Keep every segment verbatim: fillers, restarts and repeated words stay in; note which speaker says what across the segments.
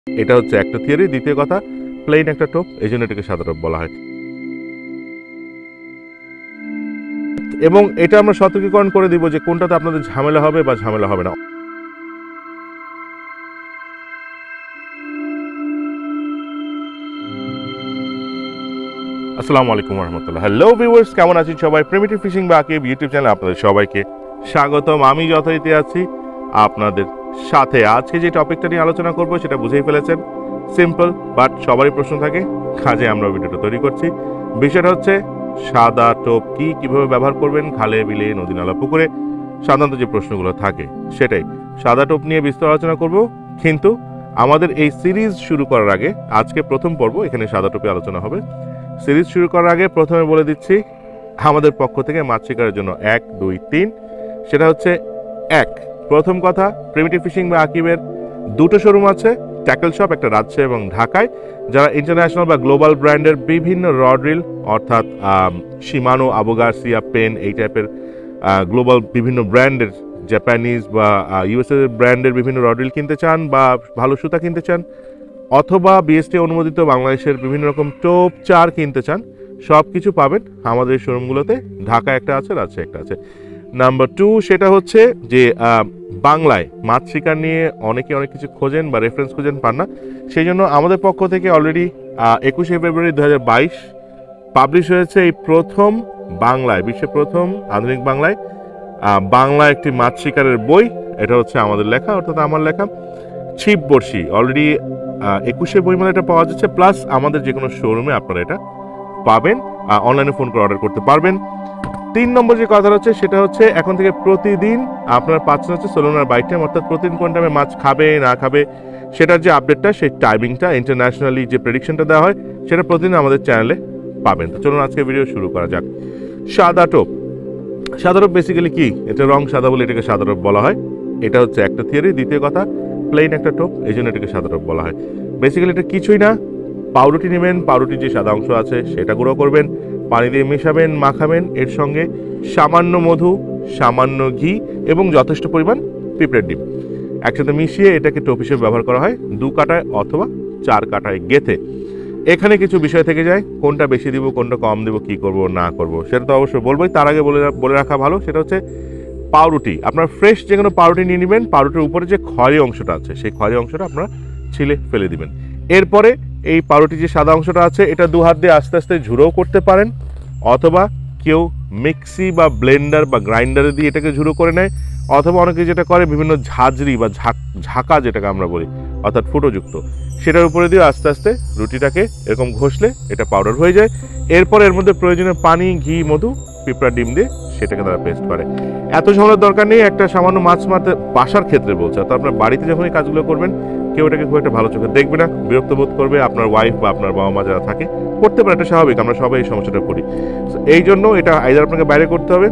Speaker 1: এটা হচ্ছে একটা থিওরি। দ্বিতীয় কথা, প্লেন একটা টোপ, এই জন্য এটাকে সাদা টোপ বলা হয়। এবং এটা আমরা সতর্কীকরণ করে দিব যে কোনটাতে আপনাদের ঝামেলা হবে বা ঝামেলা হবে না। আসসালামু আলাইকুম রহমতুল্লাহ। হ্যালো ভিউয়ার্স, কেমন আছেন সবাই? প্রিমিটিভ ফিশিং বা আকিব ইউটিউব চ্যানেলে আপনাদের সবাইকে স্বাগতম। আমি যথারীতি আছি আপনাদের সাথে। আজকে যে টপিকটা নিয়ে আলোচনা করব সেটা বুঝেই ফেলেছেন, সিম্পল, বাট সবারই প্রশ্ন থাকে, কাজে আমরা ভিডিওটা তৈরি করছি। বিষয়টা হচ্ছে সাদা টোপ কি, কিভাবে ব্যবহার করবেন খালে, বিলে, নদী, নালা, পুকুরে সাধারণত যে প্রশ্নগুলো থাকে সেটাই। সাদা টোপ নিয়ে বিস্তার আলোচনা করব, কিন্তু আমাদের এই সিরিজ শুরু করার আগে আজকে প্রথম পর্ব, এখানে সাদা টোপে আলোচনা হবে। সিরিজ শুরু করার আগে প্রথমে বলে দিচ্ছি আমাদের পক্ষ থেকে মাছ শিকারের জন্য এক দুই তিন। সেটা হচ্ছে এক, প্রথম কথা, প্রিমিটিভ ফিশিং বা আকিবের দুটো শোরুম আছে, ট্যাকল শপ, একটা রাজশাহী এবং ঢাকায়। যারা ইন্টারন্যাশনাল বা গ্লোবাল ব্র্যান্ডের বিভিন্ন রড রিল, অর্থাৎ শিমানো, আবোগার্সিয়া, পেন, এই টাইপের গ্লোবাল বিভিন্ন ব্র্যান্ডের, জাপানিজ বা ইউএসএ ব্র্যান্ডের বিভিন্ন রড রিল কিনতে চান বা ভালো সুতা কিনতে চান, অথবা বিএসটি অনুমোদিত বাংলাদেশের বিভিন্ন রকম টোপ চার কিনতে চান, সব কিছু পাবেন আমাদের এই শোরুমগুলোতে। ঢাকা একটা আছে, রাজশাহী একটা আছে। নাম্বার টু, সেটা হচ্ছে যে বাংলায় মাছ শিকার নিয়ে অনেকে অনেক কিছু খোঁজেন বা রেফারেন্স খোঁজেন, পান না। সেই জন্য আমাদের পক্ষ থেকে অলরেডি একুশে ফেব্রুয়ারি দু হাজার বাইশ পাবলিশ হয়েছে এই প্রথম বাংলায়, বিশ্বে প্রথম আধুনিক বাংলায় বাংলা একটি মাছ শিকারের বই। এটা হচ্ছে আমাদের লেখা, অর্থাৎ আমার লেখা, ছিপ বড়শি। অলরেডি একুশে বইমেলা এটা পাওয়া যাচ্ছে, প্লাস আমাদের যে কোনো শোরুমে আপনারা এটা পাবেন, অনলাইনে ফোন করে অর্ডার করতে পারবেন। তিন নম্বর যে কথা হচ্ছে সেটা হচ্ছে এখন থেকে প্রতিদিন আপনারা পাচ্ছেন হচ্ছে সোলোনার বাইক টাইম, অর্থাৎ প্রতিদিন কোন টাইমে মাছ খাবে না খাবে সেটার যে আপডেটটা, সেই টাইমিংটা, ইন্টারন্যাশনালি যে প্রেডিকশনটা দেওয়া হয় সেটা প্রতিদিন আমাদের চ্যানেলে পাবেন। তো চলুন আজকে ভিডিও শুরু করা যাক। সাদা টোপ। সাদা টোপ বেসিক্যালি কি? এটা রং সাদা বলে এটাকে সাদা টোপ বলা হয়। এটা হচ্ছে একটা থিওরি। দ্বিতীয় কথা, প্লেন একটা টোপ, এই জন্য এটাকে সাদা টোপ বলা হয়। বেসিক্যালি এটা কিছুই না, পাউরুটি নেবেন, পাউরুটির যে সাদা অংশ আছে সেটা গুঁড়ো করবেন, পানি দিয়ে মেশাবেন, মাখাবেন, এর সঙ্গে সামান্য মধু, সামান্য ঘি এবং যথেষ্ট পরিমাণ পিঁপড়ের ডিম একসাথে মিশিয়ে এটাকে টোপ হিসেবে ব্যবহার করা হয়, দু কাটায় অথবা চার কাটায় গেথে। এখানে কিছু বিষয় থেকে যায়, কোনটা বেশি দিব, কোনটা কম দিব, কি করব না করব সেটা তো অবশ্যই বলবোই। তার আগে বলে বলে রাখা ভালো, সেটা হচ্ছে পাউরুটি। আপনার ফ্রেশ যে কোনো পাউরুটি নিয়ে নেবেন, পাউরুটির উপরে যে খয়েরি অংশটা আছে সেই খয়েরি অংশটা আপনারা ছিলে ফেলে দিবেন। এরপরে এই পাউরুটি যে সাদা অংশটা আছে এটা দু হাত দিয়ে আস্তে আস্তে ঝুড়োও করতে পারেন, অথবা কেউ মিক্সি বা ব্লেন্ডার বা গ্রাইন্ডারে দিয়ে এটাকে ঝুড়ো করে নেয়, অথবা অনেকে যেটা করে বিভিন্ন ঝাঁঝরি বা ঝাঁকা যেটাকে আমরা বলি, অর্থাৎ ফুটোযুক্ত, সেটার উপরে দিয়ে আস্তে আস্তে রুটিটাকে এরকম ঘষলে এটা পাউডার হয়ে যায়। এরপর এর মধ্যে প্রয়োজনীয় পানি, ঘি, মধু, পিঁপড়া ডিম দিয়ে সেটাকে তারা পেস্ট করে। এত ঝামেলার দরকার নেই একটা সামান্য মাছ মারতে, বাসার ক্ষেত্রে বলছে। তো আপনার বাড়িতে যখন এই কাজগুলো করবেন কেউ এটাকে খুব একটা ভালো চোখে দেখবে না, বিরক্ত বোধ করবে। আপনার ওয়াইফ বা আপনার বাবা মা যারা থাকে করতে পারে, এটা স্বাভাবিক, আমরা সবাই এই সমস্যাটা করি। এই জন্য এটা আইদার আপনাকে বাইরে করতে হবে,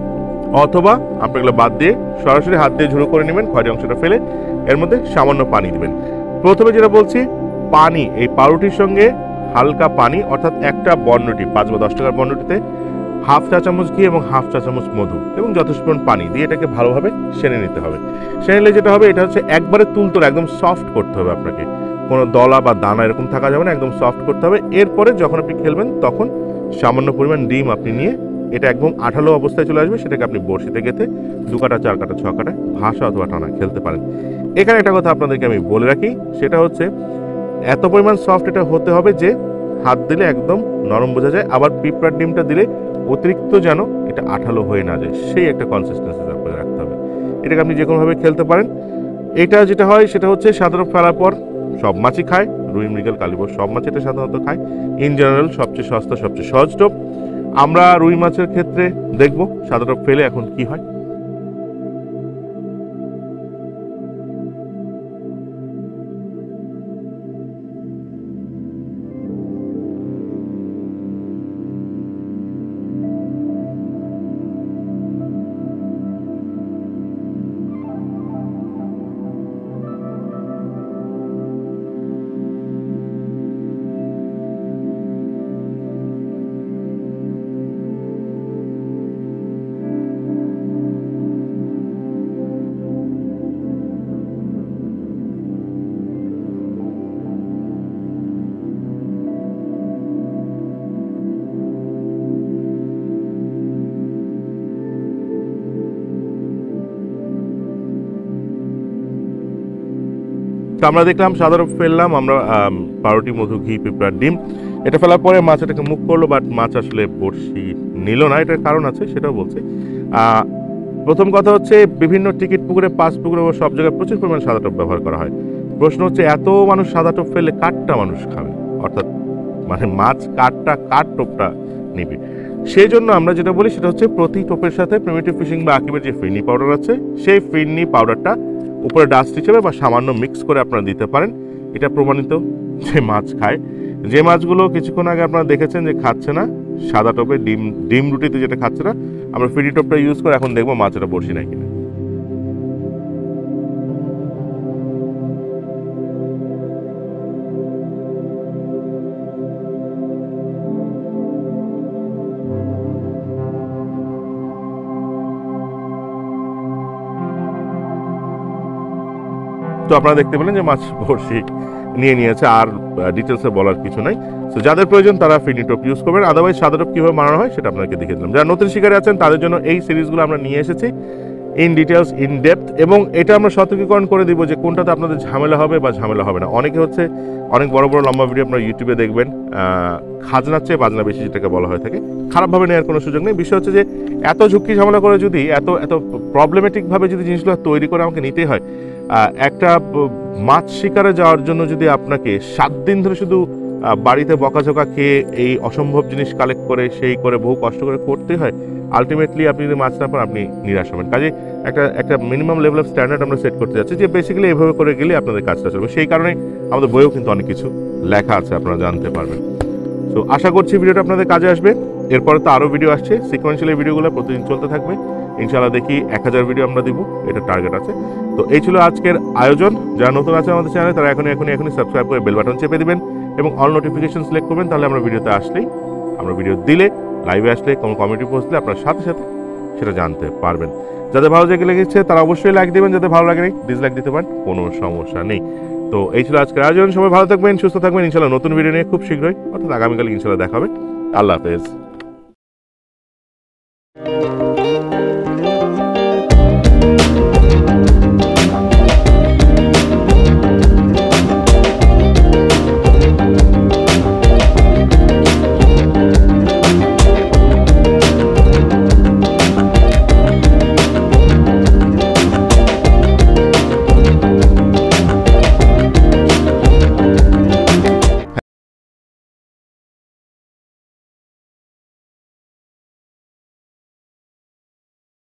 Speaker 1: অথবা আপনি এগুলো বাদ দিয়ে সরাসরি হাত দিয়ে ঝুড়ো করে নেবেন, খয়েরি অংশটা ফেলে এর মধ্যে সামান্য পানি দিবেন। প্রথমে যেটা বলছি, পানি, এই পাউরুটির সঙ্গে হালকা পানি, অর্থাৎ একটা বনরুটি, পাঁচ বা দশ টাকার বনরুটিতে হাফ চা চামচ ঘি এবং হাফ চা চামচ মধু এবং যথেষ্ট পরিমাণ পানি দিয়ে এটাকে ভালোভাবে সেনে নিতে হবে। সেনে নিলে যেটা হবে, এটা হচ্ছে একবারে তুলতুলে একদম সফট করতে হবে আপনাকে, কোনো দলা বা দানা এরকম থাকা যাবে না, একদম সফট করতে হবে। এরপরে যখন আপনি খেলবেন তখন সামান্য পরিমাণ ডিম আপনি নিয়ে এটা একদম আঠালো অবস্থায় চলে আসবে, সেটাকে আপনি বড়শিতে গেঁথে দু কাটা, চার কাটা, ছ কাটা, ভাসা অথবা টানা খেলতে পারেন। এখানে একটা কথা আপনাদেরকে আমি বলে রাখি, সেটা হচ্ছে এত পরিমাণ সফট এটা হতে হবে যে হাত দিলে একদম নরম বোঝা যায়, আবার পিঁপড়ার ডিমটা দিলে অতিরিক্ত যেন এটা আঠালো হয়ে না যায়, সেই একটা কনসিস্টেন্সি আপনাকে রাখতে হবে। এটাকে আপনি যে কোনোভাবে খেলতে পারেন। এটা যেটা হয় সেটা হচ্ছে সাধারণত ফেলার পর সব মাছই খায়, রুই, মৃগেল, কালীবোস সব মাছ এটা সাধারণত খায়। ইন জেনারেল সবচেয়ে সস্তা, সবচেয়ে সহজ টোপ। আমরা রুই মাছের ক্ষেত্রে দেখব সাদা টোপ ফেলে এখন কি হয়। তো আমরা দেখলাম সাদা টোপ ফেললাম, আমরা পাউরুটি, মধু, ঘি, পিঁপড়ার ডিম এটা ফেলার পরে মাছ এটাকে মুখ করলো, বাট মাছ আসলে বড়শি নিল না। এটার কারণ আছে, সেটাও বলছি। প্রথম কথা হচ্ছে বিভিন্ন টিকিট পুকুরে, পাঁচ পুকুরে ও সব জায়গায় প্রচুর পরিমাণ সাদা টোপ ব্যবহার করা হয়। প্রশ্ন হচ্ছে এত মানুষ সাদা টোপ ফেললে কাঠটা মানুষ খাবে, অর্থাৎ মানে মাছ কাঠটা কাঠ টোপটা নিবে। সেই জন্য আমরা যেটা বলি সেটা হচ্ছে প্রতি টোপের সাথে প্রিমিটিভ ফিশিং বা আকিবের যে ফিরনি পাউডার আছে সেই ফিরনি পাউডারটা উপরে ডাস্ট হিসেবে বা সামান্য মিক্স করে আপনারা দিতে পারেন। এটা প্রমাণিত যে মাছ খায়। যে মাছগুলো কিছুক্ষণ আগে আপনারা দেখেছেন যে খাচ্ছে না সাদা টোপে, ডিম ডিম রুটিতে যেটা খাচ্ছে না, আমরা ফিরনি টোপটা ইউজ করে এখন দেখবো মাছ এটা বড়শি নাই কিনা। তো আপনারা দেখতে পেলেন যে মাছ বড়শি নিয়ে নিয়েছে, আর ডিটেলসে বলার কিছু নাই। তো যাদের প্রয়োজন তারা ফিরনি টোপ ইউজ করবেন, আদারওয়াইজ সাদা টোপ কীভাবে বানানো হয় সেটা আপনাকে দেখিয়ে দিলাম। যারা নতুন শিকারে আছেন তাদের জন্য এই সিরিজগুলো আমরা নিয়ে এসেছি ইন ডিটেলস, ইন ডেপথ, এবং এটা আমরা সতর্কীকরণ করে দিব যে কোনটাতে আপনাদের ঝামেলা হবে বা ঝামেলা হবে না। অনেকে হচ্ছে অনেক বড় বড় লম্বা ভিডিও আপনারা ইউটিউবে দেখবেন, খাজনার চেয়ে বাজনা বেশি যেটাকে বলা হয়ে থাকে, খারাপভাবে নেওয়ার কোনো সুযোগ নেই। বিষয় হচ্ছে যে এত ঝুঁকি ঝামেলা করে যদি এত এত প্রবলেমেটিকভাবে যদি জিনিসগুলো তৈরি করে আমাকে নিতে হয়, একটা মাছ শিকারে যাওয়ার জন্য যদি আপনাকে সাত দিন ধরে শুধু বাড়িতে বকাঝকা খেয়ে এই অসম্ভব জিনিস কালেক্ট করে সেই করে বহু কষ্ট করে করতে হয়, আলটিমেটলি আপনি যদি মাছ না পান আপনি নিরাশ হবেন। কাজে একটা একটা মিনিমাম লেভেল অফ স্ট্যান্ডার্ড আমরা সেট করতে যাচ্ছি যে বেসিক্যালি এভাবে করে গেলে আপনাদের কাজটা চলবে। সেই কারণে আমাদের বইয়েও কিন্তু অনেক কিছু লেখা আছে, আপনারা জানতে পারবেন। তো আশা করছি ভিডিওটা আপনাদের কাজে আসবে। এরপরে তো আরও ভিডিও আসছে, সিকোয়েন্সিয়ালি ভিডিওগুলো প্রতিদিন চলতে থাকবে। ইনশাআল্লাহ দেখি এক হাজার ভিডিও আমরা দিব, এটা টার্গেট আছে। তো এই ছিল আজকের আয়োজন। যারা নতুন আছে আমাদের চ্যানেলে তারা এখনই এখনই এখনই সাবস্ক্রাইব করে বেল বাটন চেপে দিবেন এবং অল নোটিফিকেশন সিলেক্ট করবেন, তাহলে আমরা ভিডিওতে আসলেই, আমরা ভিডিও দিলে, লাইভে আসলে, কোনো কমিউনিটি পোস্ট দিলে আপনার সাথে সাথে সেটা জানতে পারবেন। যাদের ভালো লেগে লেগেছে তারা অবশ্যই লাইক দেবেন, যাদের ভালো লাগে ডিসলাইক দিতে পারেন, কোনো সমস্যা নেই। তো এই ছিল আজকের আয়োজন। সবাই ভালো থাকবেন, সুস্থ থাকবেন। ইনশাআল্লাহ নতুন ভিডিও নিয়ে খুব শীঘ্রই, অর্থাৎ আগামীকাল ইনশাআল্লাহ দেখা হবে। আল্লাহ হাফেজ।